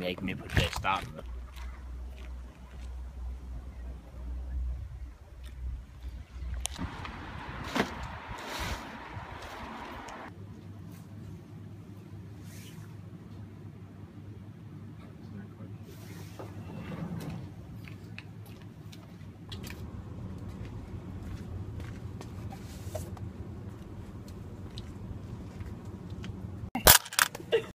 jeg ikke med på det der i starten.